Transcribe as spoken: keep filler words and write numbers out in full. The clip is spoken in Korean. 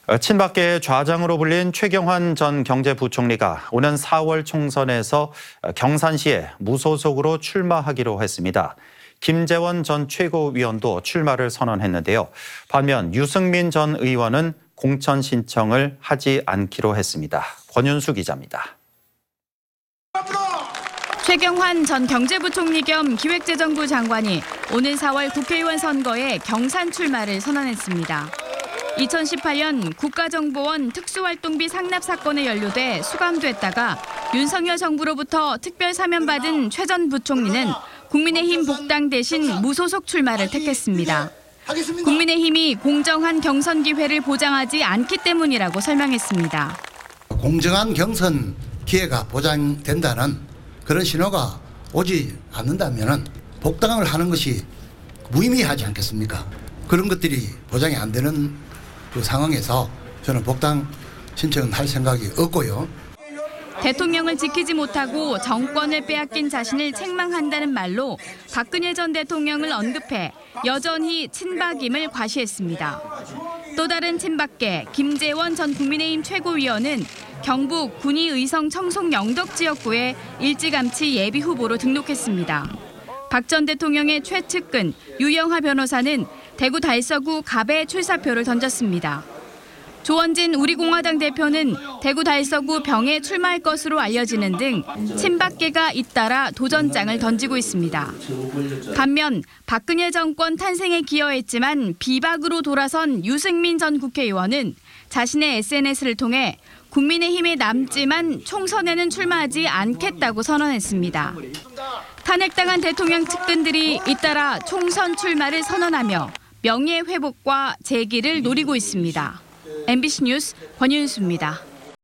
친박계의 좌장으로 불린 최경환 전 경제부총리가 오는 사월 총선에서 경산시에 무소속으로 출마하기로 했습니다. 김재원 전 최고위원도 출마를 선언했는데요. 반면 유승민 전 의원은 공천 신청을 하지 않기로 했습니다. 권윤수 기자입니다. 최경환 전 경제부총리 겸 기획재정부 장관이 오는 사월 국회의원 선거에 경산 출마를 선언했습니다. 이천십팔 년 국가정보원 특수활동비 상납 사건에 연루돼 수감됐다가 윤석열 정부로부터 특별 사면받은 최 전 부총리는 국민의힘 복당 대신 무소속 출마를 택했습니다. 국민의힘이 공정한 경선 기회를 보장하지 않기 때문이라고 설명했습니다. 공정한 경선 기회가 보장된다는 그런 신호가 오지 않는다면 복당을 하는 것이 무의미하지 않겠습니까? 그런 것들이 보장이 안 되는 그 상황에서 저는 복당 신청은 할 생각이 없고요. 대통령을 지키지 못하고 정권을 빼앗긴 자신을 책망한다는 말로 박근혜 전 대통령을 언급해 여전히 친박임을 과시했습니다. 또 다른 친박계 김재원 전 국민의힘 최고위원은 경북 군위 의성 청송 영덕 지역구에 일찌감치 예비 후보로 등록했습니다. 박 전 대통령의 최측근 유영하 변호사는 대구 달서구 갑에 출사표를 던졌습니다. 조원진 우리공화당 대표는 대구 달서구 병에 출마할 것으로 알려지는 등 친박계가 잇따라 도전장을 던지고 있습니다. 반면 박근혜 정권 탄생에 기여했지만 비박으로 돌아선 유승민 전 국회의원은 자신의 에스엔에스를 통해 국민의힘에 남지만 총선에는 출마하지 않겠다고 선언했습니다. 탄핵당한 대통령 측근들이 잇따라 총선 출마를 선언하며 명예 회복과 재기를 노리고 있습니다. 엠비씨 뉴스 권윤수입니다.